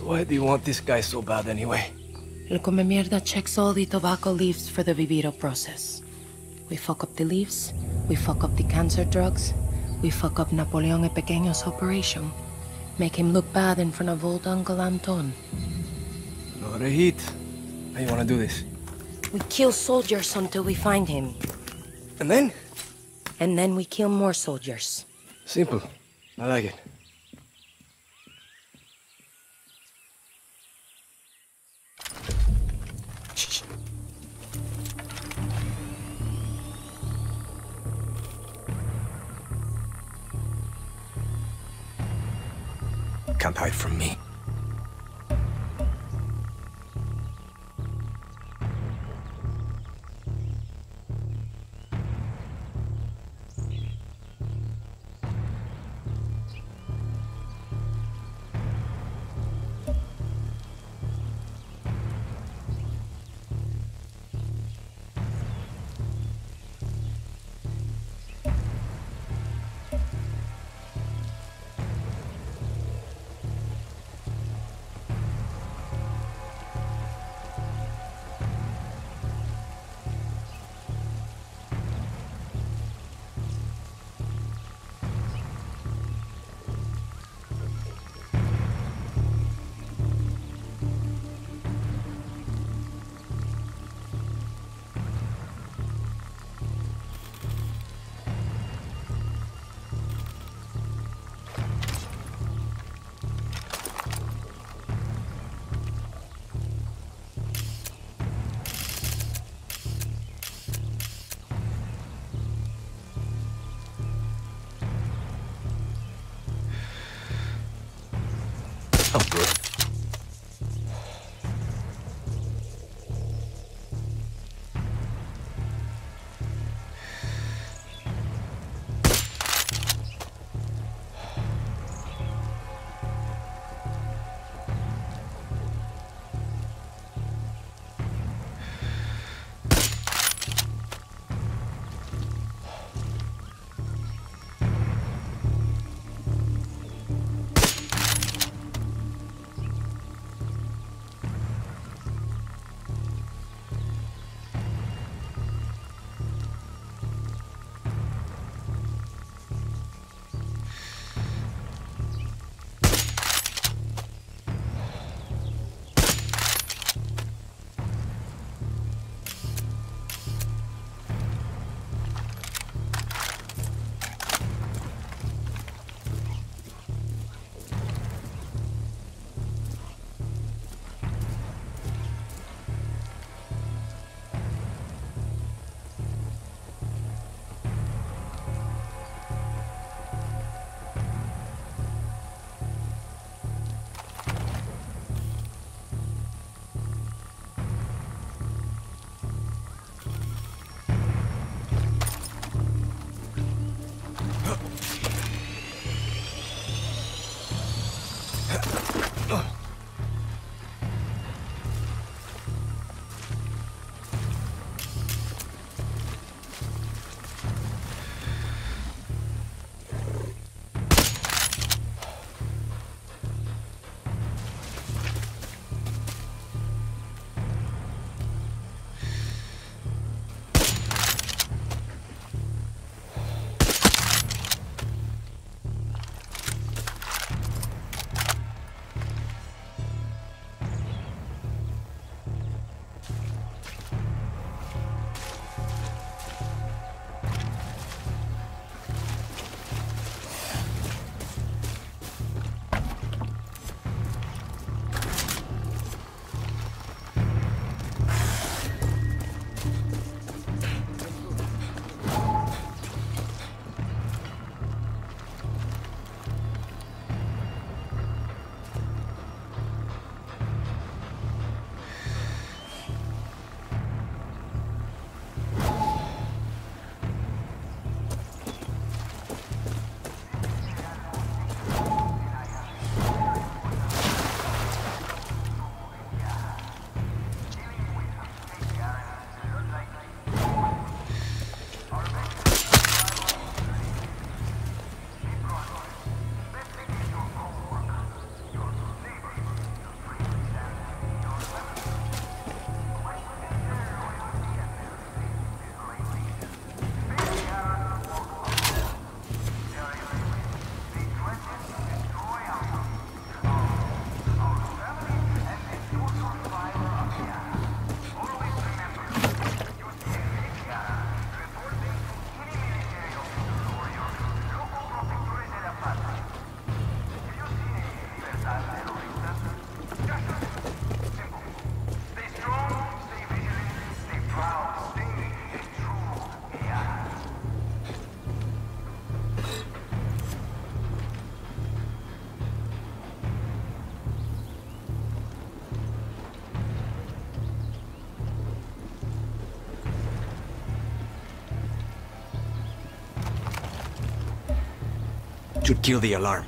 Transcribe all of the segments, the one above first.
why do you want this guy so bad anyway? El come mierda checks all the tobacco leaves for the viviro process. We fuck up the leaves, we fuck up the cancer drugs, we fuck up Napoleon el Pequeño's operation. Make him look bad in front of old Uncle Anton. No heat. How you wanna do this? We kill soldiers until we find him. And then? And then we kill more soldiers. Simple. I like it. Can't hide from me. Should kill the alarm.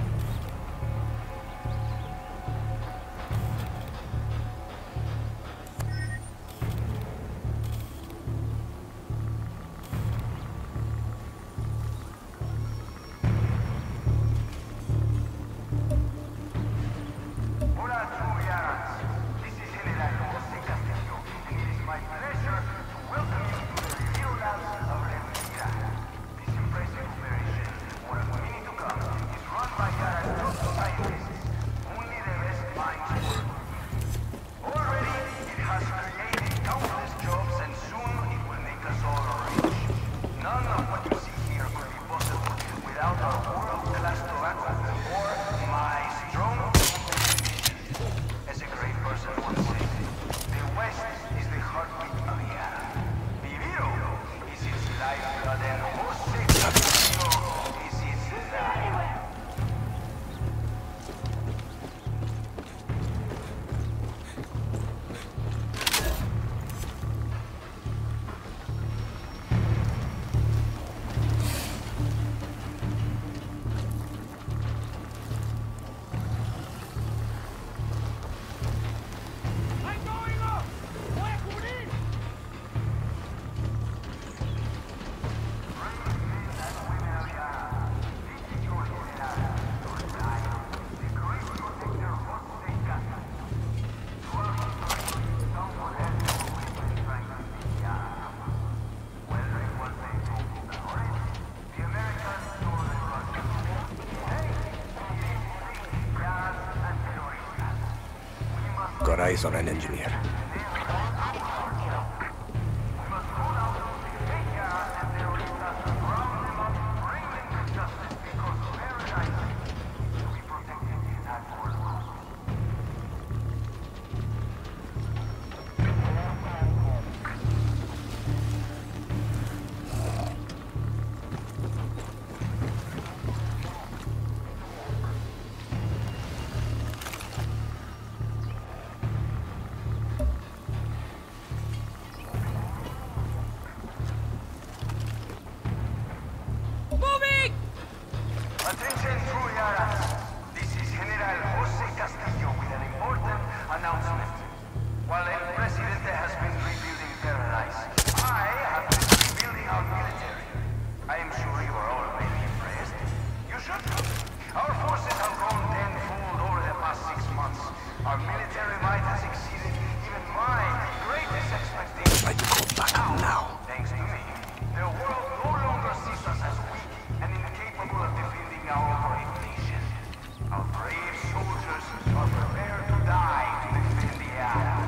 Got eyes on an engineer. Attention, true Yarans. This is General Jose Castillo with an important announcement. While El Presidente has been rebuilding Paradise, I have been rebuilding our military. I am sure you are all very impressed. You should. Our forces have grown tenfold over the past 6 months. Our military might has exceeded even my greatest expectations. Try to go back now. Thanks to me, the world no longer sees us as weak and incapable of defending our great nation. Our brave soldiers are prepared to die to defend the island.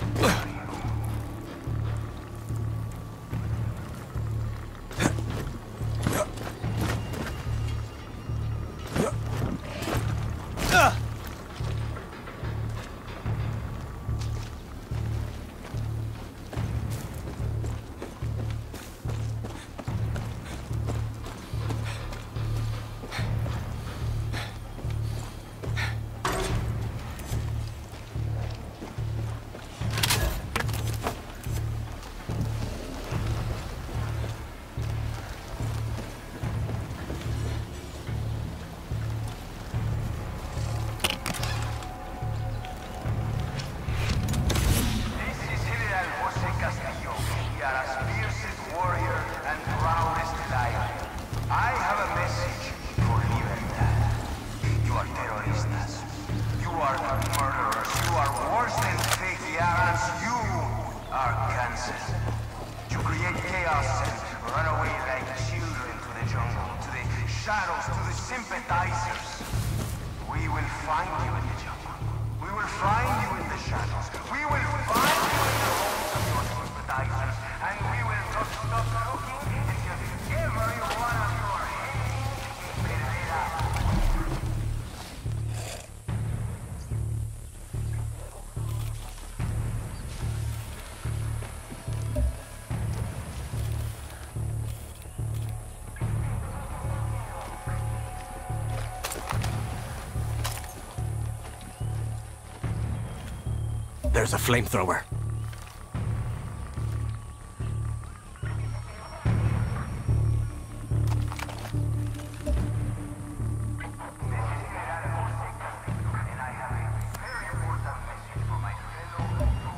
There's a flamethrower.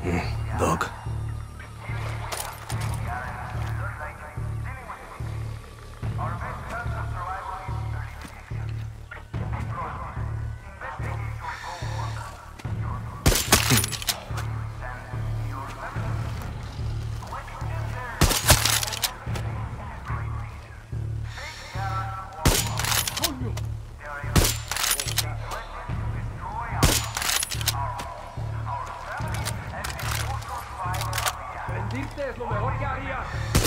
Doc. Rendirte es lo mejor que haría.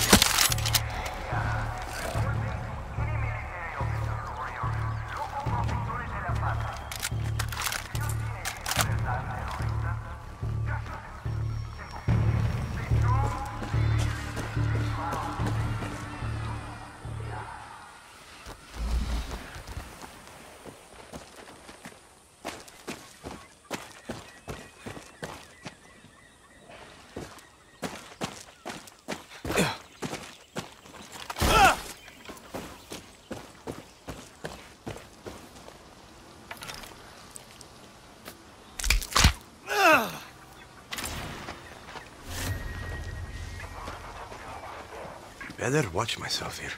Better watch myself here.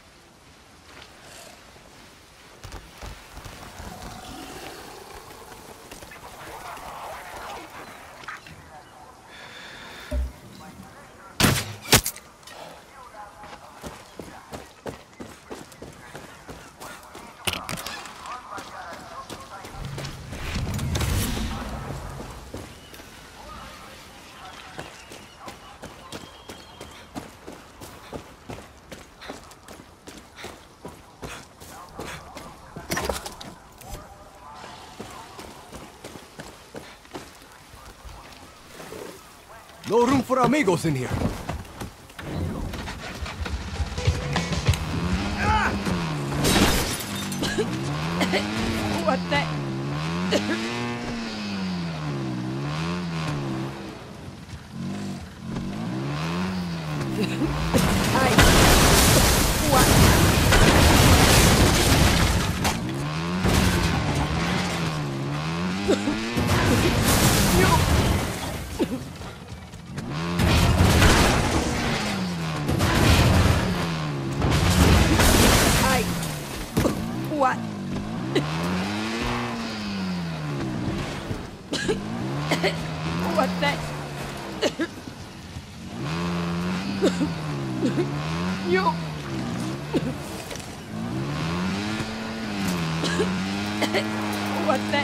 No room for amigos in here. What the? What? What the? You. What the?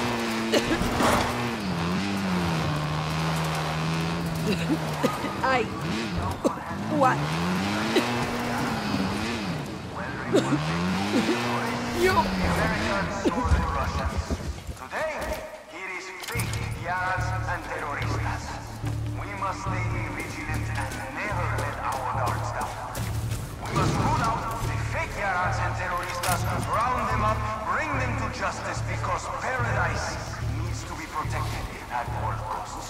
I. What? You. Americans or the Russians. Today, it is fake Yarats and terroristas. We must stay vigilant and never let our guards down. We must root out the fake Yarats and terroristas, round them up, bring them to justice because paradise needs to be protected at all costs.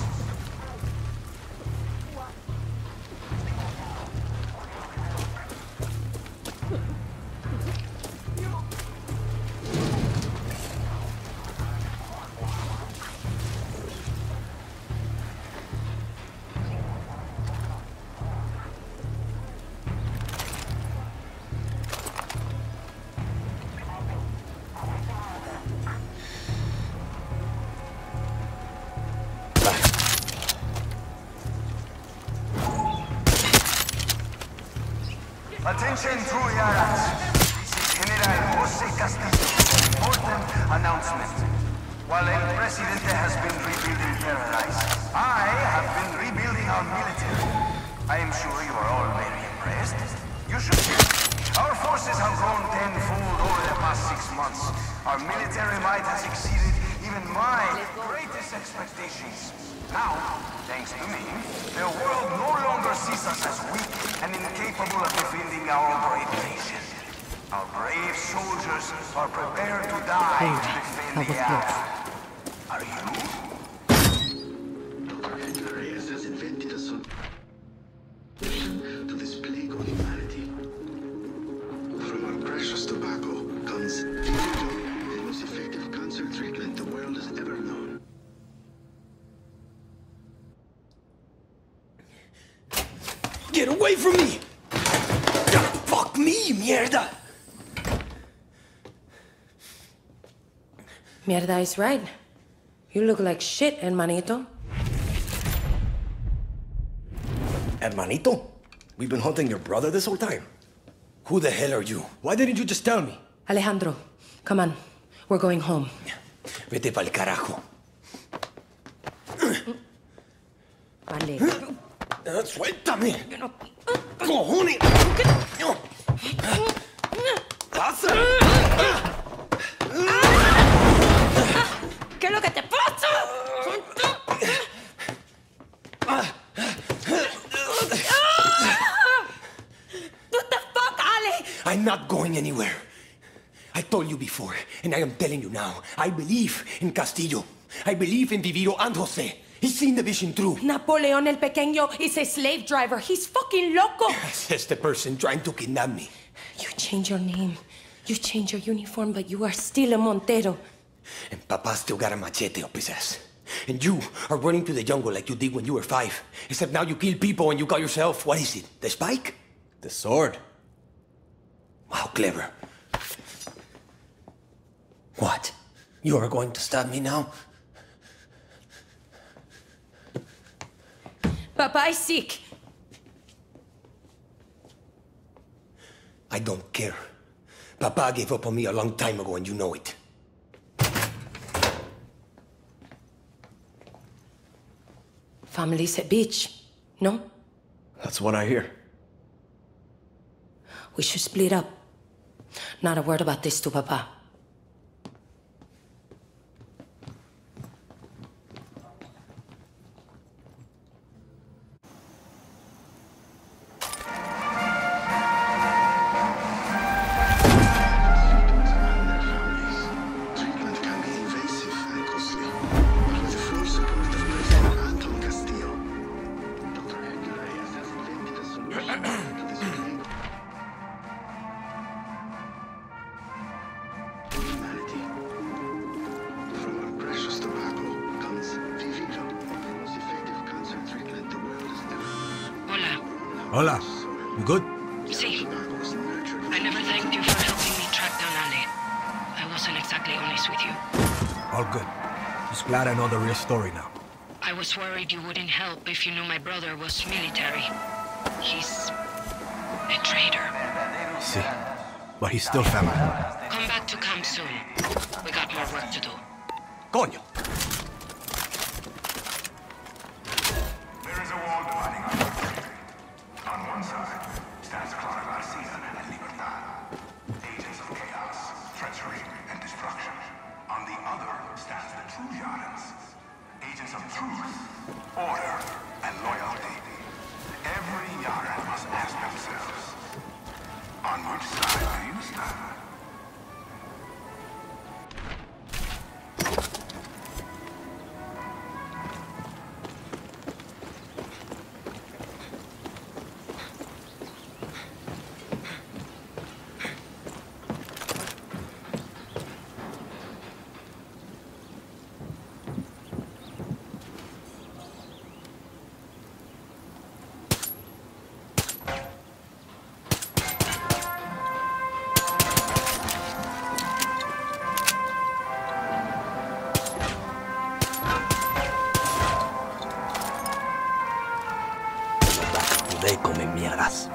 Attention, true Yarats. This is General Jose Castillo. Important announcement. While El Presidente has been rebuilding paradise, I have been rebuilding our military. I am sure you are all very impressed. You should be. Our forces have grown tenfold over the past 6 months. Our military might has exceeded even my greatest expectations. Now, thanks to me, the world no longer sees us as weak and incapable of defending our brave nation. Our brave soldiers are prepared to die to defend the earth. Are you? Dr. Edgar Reyes has invented a solution to this plague on humanity. From our precious tobacco comes the most effective cancer treatment the world has ever known. Get away from me! Fuck me, mierda! Mierda is right. You look like shit, hermanito. Hermanito? We've been hunting your brother this whole time. Who the hell are you? Why didn't you just tell me? Alejandro, come on. We're going home. Vete pa'l carajo. Vale. Suéltame. Cojones. Pasa. ¿Qué es lo que te pasa? What the fuck, Ale? I'm not going anywhere. I told you before, and I am telling you now. I believe in Castillo. I believe in Viviro and Jose. He's seen the vision through. Napoleon el Pequeño is a slave driver. He's fucking loco. Says the person trying to kidnap me. You change your name. You change your uniform, but you are still a Montero. And Papa still got a machete up his ass. And you are running to the jungle like you did when you were 5. Except now you kill people and you call yourself, what is it, the Spike? The sword. Wow, clever. What? You are going to stab me now? Papa is sick. I don't care. Papa gave up on me a long time ago and you know it. Family's a bitch, no? That's what I hear. We should split up. Not a word about this to Papa. Treatment can be invasive and costly, but with the full support of President Anton Castillo, Dr. Edgar Reyes has invented a solution to this problem. Humanity. From our precious tobacco comes Viviro, the most effective cancer treatment the world has ever. Hola. Hola. You good? Sí. Tobacco is nurtured. I never thanked you for helping me track down Ale. I wasn't exactly honest with you. All good. Just glad I know the real story now. I was worried you wouldn't help if you knew my brother was military. He's a traitor. See. But he's still family. Come back to camp soon. We got more work to do. Coño. There is a wall dividing our country. On one side stands Clara Garcia and Libertad, agents of chaos, treachery, and destruction. On the other stands the true Yarans, agents of truth, order, and loyalty. Every Yaran must ask themselves, on which side do you stand? They comen mierdas.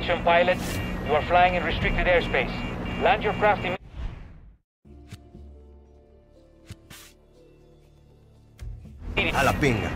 Attention pilots, you are flying in restricted airspace. Land your craft immediately. A la pinga.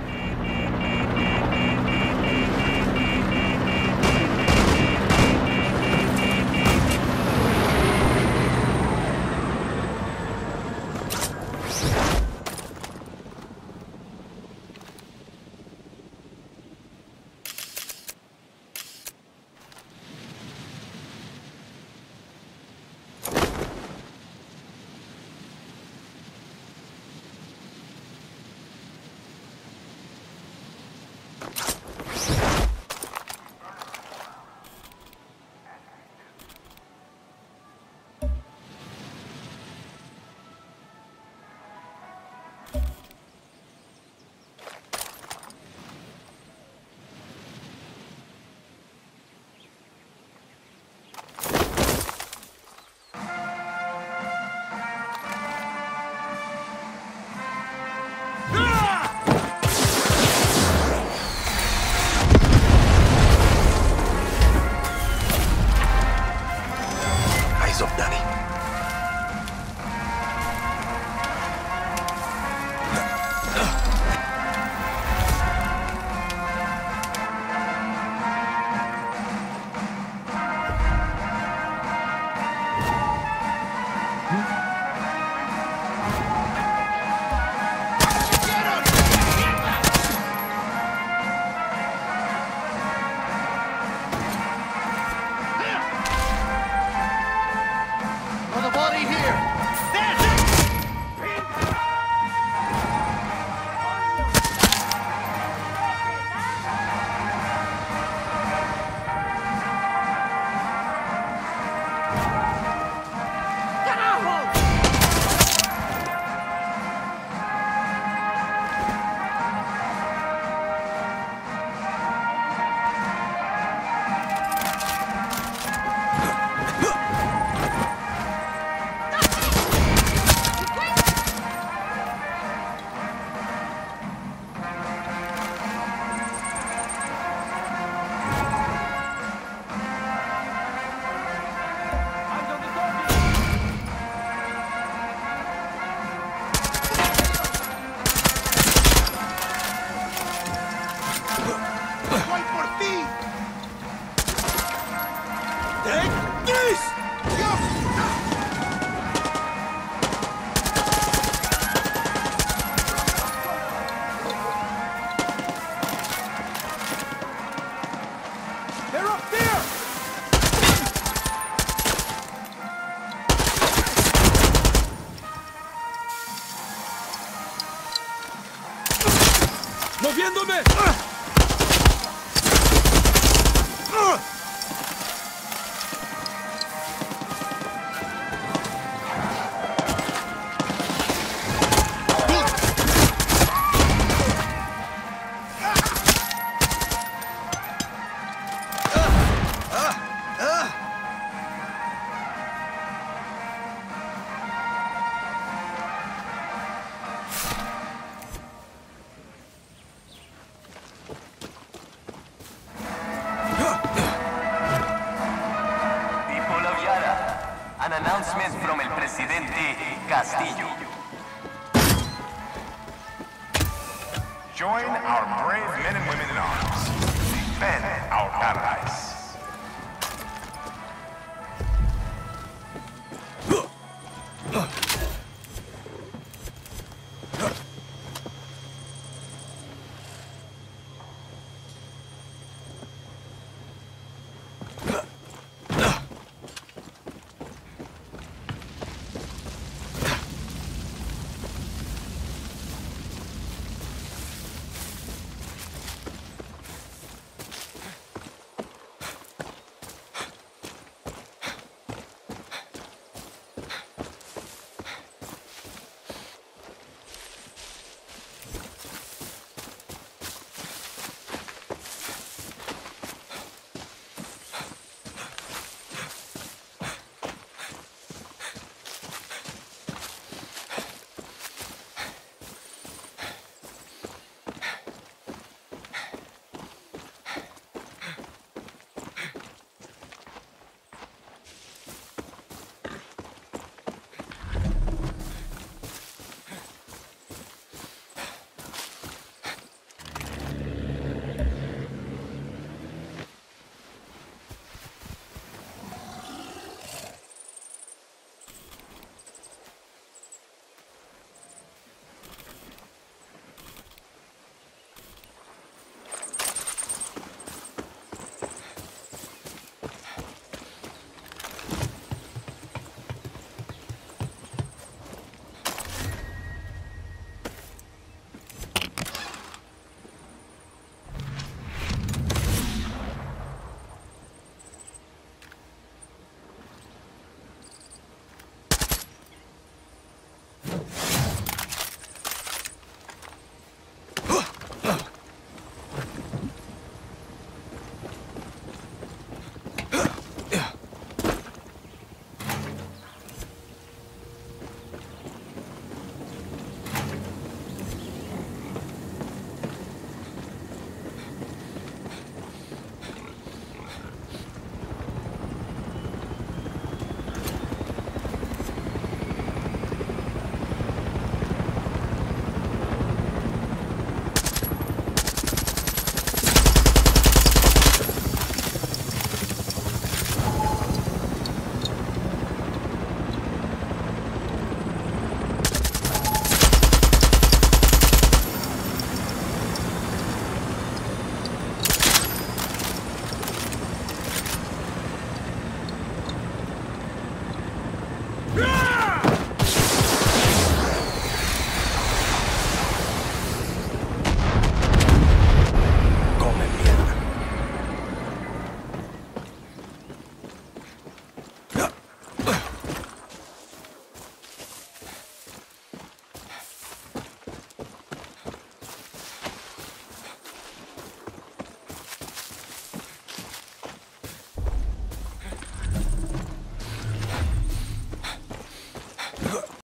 Eyes up, Danny. ¡Moviéndome! An announcement from el Presidente Castillo. Join our brave men and women in arms. Defend our paradise.